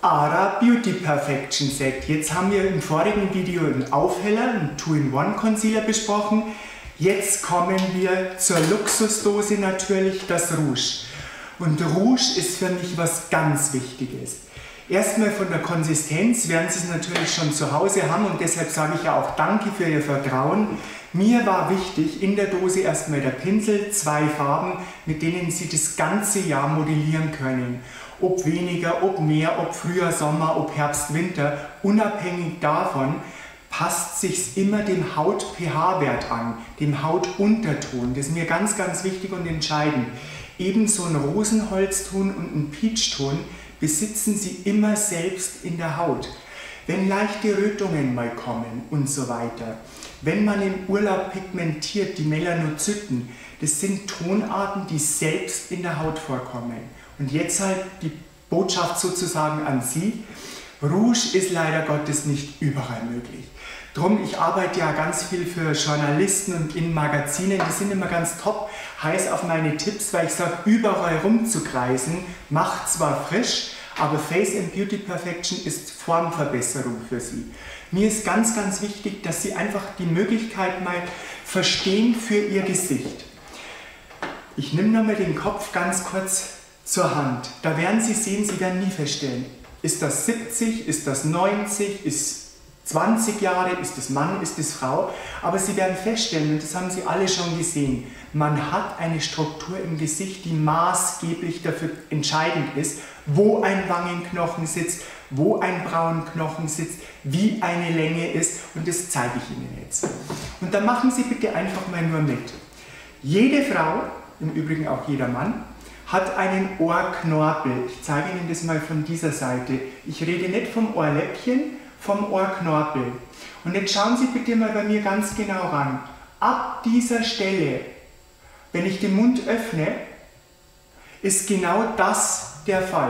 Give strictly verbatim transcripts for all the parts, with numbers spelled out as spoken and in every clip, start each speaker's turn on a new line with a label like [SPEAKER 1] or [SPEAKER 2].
[SPEAKER 1] Ara Beauty Perfection Set. Jetzt haben wir im vorigen Video einen Aufheller, einen two in one Concealer besprochen. Jetzt kommen wir zur Luxusdose natürlich, das Rouge. Und Rouge ist für mich was ganz Wichtiges. Erstmal von der Konsistenz werden Sie es natürlich schon zu Hause haben und deshalb sage ich ja auch Danke für Ihr Vertrauen. Mir war wichtig in der Dose erstmal der Pinsel, zwei Farben, mit denen Sie das ganze Jahr modellieren können. Ob weniger, ob mehr, ob Frühjahr, Sommer, ob Herbst, Winter, unabhängig davon passt sich immer dem Haut-pH-Wert an, dem Hautunterton. Das ist mir ganz, ganz wichtig und entscheidend. Ebenso ein Rosenholzton und ein Peachton besitzen Sie immer selbst in der Haut. Wenn leichte Rötungen mal kommen und so weiter, wenn man im Urlaub pigmentiert, die Melanozyten, das sind Tonarten, die selbst in der Haut vorkommen. Und jetzt halt die Botschaft sozusagen an Sie, Rouge ist leider Gottes nicht überall möglich. Drum, ich arbeite ja ganz viel für Journalisten und in Magazinen, die sind immer ganz top, heiß auf meine Tipps, weil ich sage, überall rumzukreisen, macht zwar frisch, aber Face and Beauty Perfection ist Formverbesserung für Sie. Mir ist ganz, ganz wichtig, dass Sie einfach die Möglichkeit mal verstehen für Ihr Gesicht. Ich nehme nochmal den Kopf ganz kurz zur Hand. Da werden Sie sehen, Sie werden nie feststellen, ist das siebzig, ist das neunzig, ist zwanzig Jahre, ist es Mann, ist es Frau, aber Sie werden feststellen, und das haben Sie alle schon gesehen, man hat eine Struktur im Gesicht, die maßgeblich dafür entscheidend ist, wo ein Wangenknochen sitzt, wo ein Brauenknochen sitzt, wie eine Länge ist, und das zeige ich Ihnen jetzt. Und dann machen Sie bitte einfach mal nur mit. Jede Frau, im Übrigen auch jeder Mann, hat einen Ohrknorpel. Ich zeige Ihnen das mal von dieser Seite. Ich rede nicht vom Ohrläppchen, vom Ohrknorpel. Und jetzt schauen Sie bitte mal bei mir ganz genau ran. Ab dieser Stelle, wenn ich den Mund öffne, ist genau das der Fall.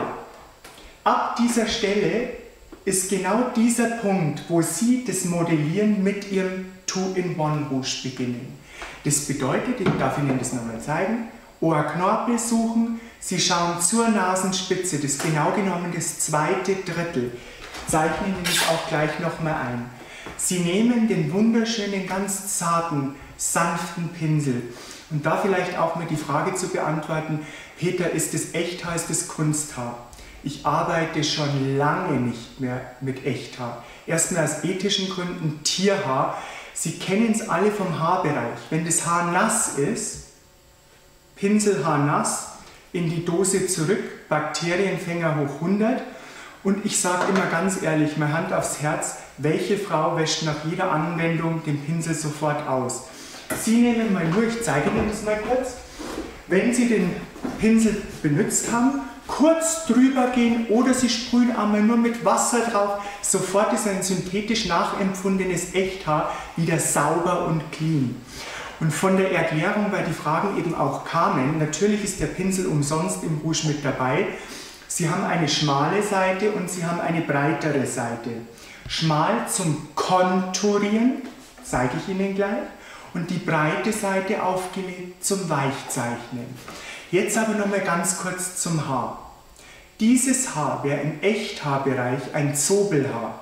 [SPEAKER 1] Ab dieser Stelle ist genau dieser Punkt, wo Sie das Modellieren mit Ihrem two in one Rouge beginnen. Das bedeutet, ich darf Ihnen das nochmal zeigen, Ohrknorpel suchen, Sie schauen zur Nasenspitze, das ist genau genommen das zweite Drittel. Ich zeichne Ihnen das auch gleich nochmal ein. Sie nehmen den wunderschönen, ganz zarten, sanften Pinsel und da vielleicht auch mal die Frage zu beantworten, Peter, ist das Echthaar, ist das Kunsthaar? Ich arbeite schon lange nicht mehr mit Echthaar. Erstmal aus ethischen Gründen Tierhaar. Sie kennen es alle vom Haarbereich. Wenn das Haar nass ist, Pinselhaar nass, in die Dose zurück, Bakterienfänger hoch hundert. Und ich sage immer ganz ehrlich, meine Hand aufs Herz, welche Frau wäscht nach jeder Anwendung den Pinsel sofort aus? Sie nehmen mal nur, ich zeige Ihnen das mal kurz, wenn Sie den Pinsel benutzt haben, kurz drüber gehen oder Sie sprühen einmal nur mit Wasser drauf, sofort ist ein synthetisch nachempfundenes Echthaar wieder sauber und clean. Und von der Erklärung, weil die Fragen eben auch kamen, natürlich ist der Pinsel umsonst im Rouge mit dabei. Sie haben eine schmale Seite und Sie haben eine breitere Seite. Schmal zum Konturieren, zeige ich Ihnen gleich, und die breite Seite aufgelegt zum Weichzeichnen. Jetzt aber noch mal ganz kurz zum Haar. Dieses Haar wäre im Echthaarbereich ein Zobelhaar.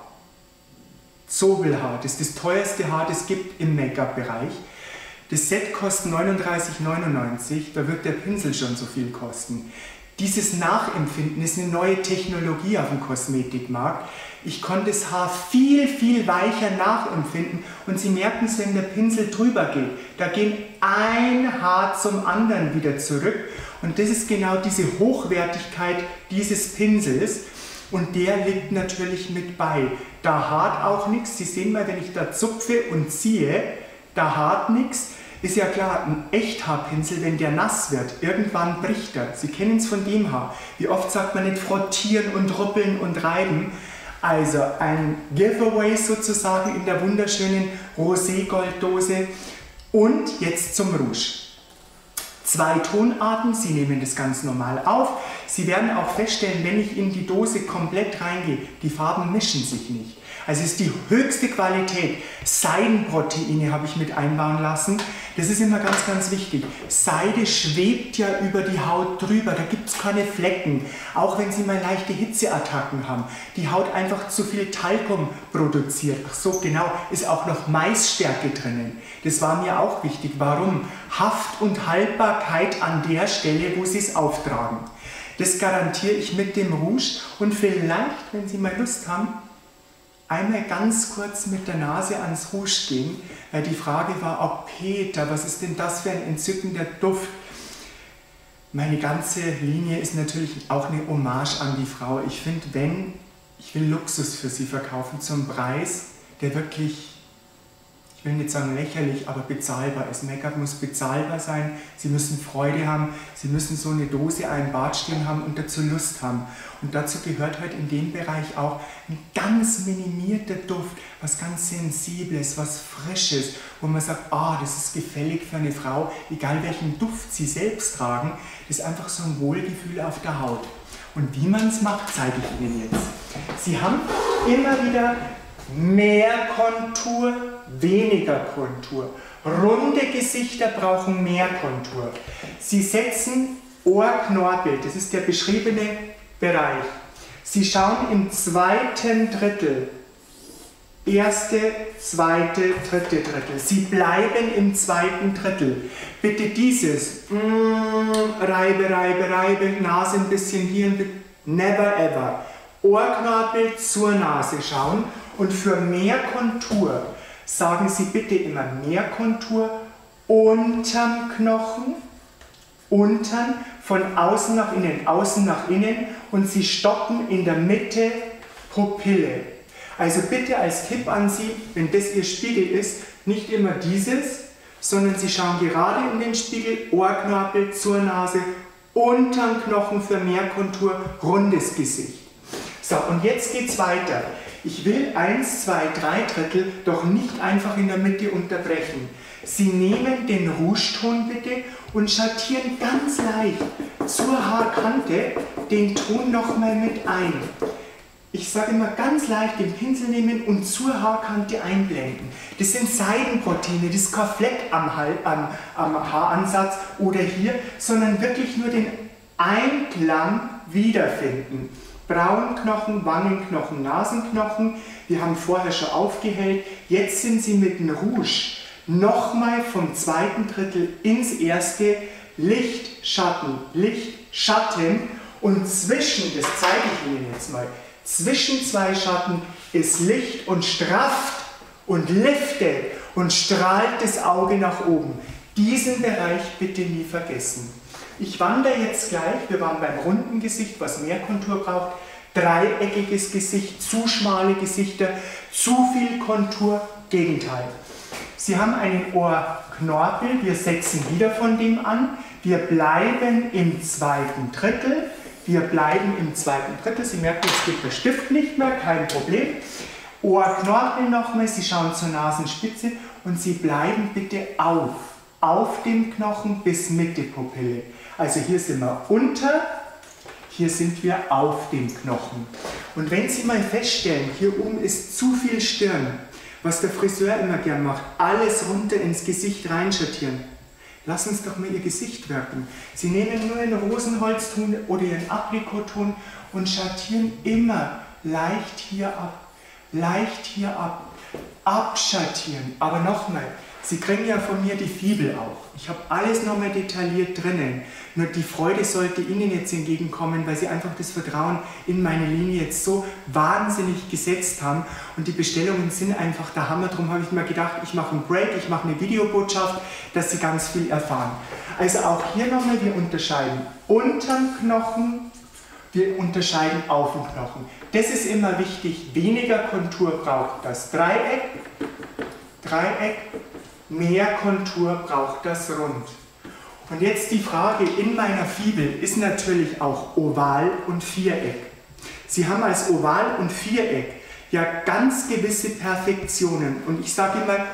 [SPEAKER 1] Zobelhaar, das ist das teuerste Haar, das es gibt im Make-up-Bereich. Das Set kostet neununddreißig neunundneunzig, da wird der Pinsel schon so viel kosten. Dieses Nachempfinden ist eine neue Technologie auf dem Kosmetikmarkt. Ich konnte das Haar viel, viel weicher nachempfinden und Sie merken es, wenn der Pinsel drüber geht. Da gehen ein Haar zum anderen wieder zurück und das ist genau diese Hochwertigkeit dieses Pinsels und der liegt natürlich mit bei. Da haart auch nichts. Sie sehen mal, wenn ich da zupfe und ziehe, da haart nichts. Ist ja klar, ein Echthaarpinsel, wenn der nass wird, irgendwann bricht er. Sie kennen es von dem Haar. Wie oft sagt man nicht frotieren und ruppeln und reiben? Also ein Giveaway sozusagen in der wunderschönen Rosé-Golddose. Und jetzt zum Rouge. Zwei Tonarten, Sie nehmen das ganz normal auf. Sie werden auch feststellen, wenn ich in die Dose komplett reingehe, die Farben mischen sich nicht. Also es ist die höchste Qualität. Seidenproteine habe ich mit einbauen lassen. Das ist immer ganz, ganz wichtig. Seide schwebt ja über die Haut drüber, da gibt es keine Flecken. Auch wenn Sie mal leichte Hitzeattacken haben. Die Haut einfach zu viel Talkum produziert. Ach so, genau, ist auch noch Maisstärke drinnen. Das war mir auch wichtig. Warum? Haft und Haltbarkeit an der Stelle, wo Sie es auftragen. Das garantiere ich mit dem Rouge. Und vielleicht, wenn Sie mal Lust haben, einmal ganz kurz mit der Nase ans Rouge gehen, weil die Frage war, oh Peter, was ist denn das für ein entzückender Duft? Meine ganze Linie ist natürlich auch eine Hommage an die Frau. Ich finde, wenn, ich will Luxus für sie verkaufen zum Preis, der wirklich, ich will nicht sagen lächerlich, aber bezahlbar ist. Make-up muss bezahlbar sein, Sie müssen Freude haben, Sie müssen so eine Dose, einen Bad stehen haben und dazu Lust haben. Und dazu gehört halt in dem Bereich auch ein ganz minimierter Duft, was ganz Sensibles, was Frisches, wo man sagt, ah, das ist gefällig für eine Frau, egal welchen Duft Sie selbst tragen, das ist einfach so ein Wohlgefühl auf der Haut. Und wie man es macht, zeige ich Ihnen jetzt. Sie haben immer wieder mehr Kontur, weniger Kontur. Runde Gesichter brauchen mehr Kontur. Sie setzen Ohrknorpel, das ist der beschriebene Bereich. Sie schauen im zweiten Drittel. Erste, zweite, dritte Drittel. Sie bleiben im zweiten Drittel. Bitte dieses mm, Reibe, Reibe, Reibe, Nase ein bisschen hier, never ever. Ohrknorpel zur Nase schauen und für mehr Kontur sagen Sie bitte immer mehr Kontur unterm Knochen, untern, von außen nach innen, außen nach innen und Sie stoppen in der Mitte Pupille. Also bitte als Tipp an Sie, wenn das Ihr Spiegel ist, nicht immer dieses, sondern Sie schauen gerade in den Spiegel, Ohrknorpel zur Nase, unterm Knochen für mehr Kontur, rundes Gesicht. So, und jetzt geht's weiter. Ich will eins, zwei, drei Drittel doch nicht einfach in der Mitte unterbrechen. Sie nehmen den Rougeton bitte und schattieren ganz leicht zur Haarkante den Ton nochmal mit ein. Ich sage immer ganz leicht den Pinsel nehmen und zur Haarkante einblenden. Das sind Seidenproteine, das ist kein Fleck am, am, am Haaransatz oder hier, sondern wirklich nur den Einklang wiederfinden. Braunknochen, Wangenknochen, Nasenknochen. Wir haben vorher schon aufgehellt. Jetzt sind Sie mit dem Rouge nochmal vom zweiten Drittel ins erste. Licht, Schatten, Licht, Schatten. Und zwischen, das zeige ich Ihnen jetzt mal, zwischen zwei Schatten ist Licht und strafft und liftet und strahlt das Auge nach oben. Diesen Bereich bitte nie vergessen. Ich wandere jetzt gleich, wir waren beim runden Gesicht, was mehr Kontur braucht, dreieckiges Gesicht, zu schmale Gesichter, zu viel Kontur, Gegenteil. Sie haben einen Ohrknorpel, wir setzen wieder von dem an, wir bleiben im zweiten Drittel, wir bleiben im zweiten Drittel, Sie merken, jetzt geht der Stift nicht mehr, kein Problem. Ohrknorpel nochmal, Sie schauen zur Nasenspitze und Sie bleiben bitte auf, auf dem Knochen bis Mitte Pupille. Also hier sind wir unter, hier sind wir auf dem Knochen. Und wenn Sie mal feststellen, hier oben ist zu viel Stirn, was der Friseur immer gern macht, alles runter ins Gesicht reinschattieren. Lassen Sie doch mal Ihr Gesicht wirken. Sie nehmen nur einen Rosenholzton oder Ihren Aprikotton und schattieren immer leicht hier ab, leicht hier ab, abschattieren. Aber nochmal, Sie kriegen ja von mir die Fibel auch. Ich habe alles nochmal detailliert drinnen. Nur die Freude sollte Ihnen jetzt entgegenkommen, weil Sie einfach das Vertrauen in meine Linie jetzt so wahnsinnig gesetzt haben. Und die Bestellungen sind einfach der Hammer. Darum habe ich mir gedacht, ich mache einen Break, ich mache eine Videobotschaft, dass Sie ganz viel erfahren. Also auch hier nochmal, wir unterscheiden unterm Knochen, wir unterscheiden auf dem Knochen. Das ist immer wichtig. Weniger Kontur braucht das Dreieck, Dreieck. Mehr Kontur braucht das Rund. Und jetzt die Frage in meiner Fibel ist natürlich auch Oval und Viereck. Sie haben als Oval und Viereck ja ganz gewisse Perfektionen. Und ich sage immer,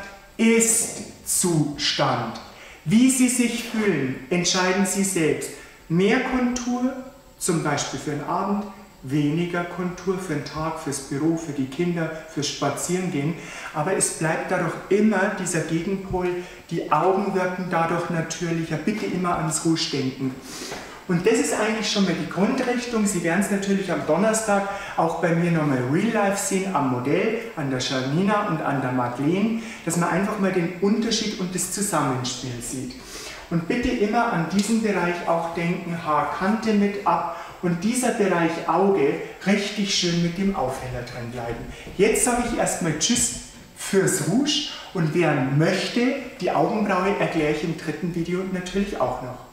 [SPEAKER 1] Ist-Zustand. Wie Sie sich fühlen, entscheiden Sie selbst. Mehr Kontur, zum Beispiel für den Abend, weniger Kontur für den Tag, fürs Büro, für die Kinder, fürs Spazierengehen. Aber es bleibt dadurch immer dieser Gegenpol, die Augen wirken dadurch natürlicher. Bitte immer ans Rouge denken. Und das ist eigentlich schon mal die Grundrichtung. Sie werden es natürlich am Donnerstag auch bei mir nochmal real life sehen, am Modell, an der Janina und an der Madeleine, dass man einfach mal den Unterschied und das Zusammenspiel sieht. Und bitte immer an diesen Bereich auch denken, Haarkante mit ab und dieser Bereich Auge richtig schön mit dem Aufheller drin bleiben. Jetzt sage ich erstmal Tschüss fürs Rouge und wer möchte, die Augenbraue erkläre ich im dritten Video natürlich auch noch.